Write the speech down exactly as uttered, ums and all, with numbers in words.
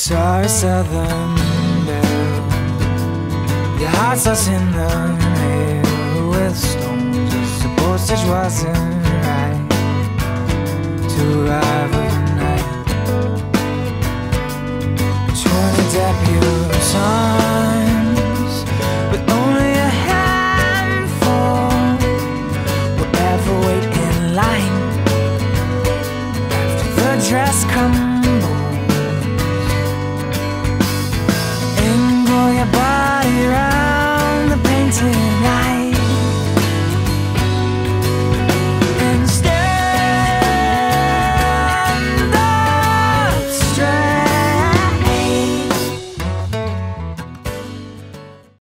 Sorry, Southern Belle, your heart's lost in the air with stones. The postage wasn't right to arrive overnight. Twenty debutantes with only a handful will ever wait in line after the dress crumbles. Angle your body right.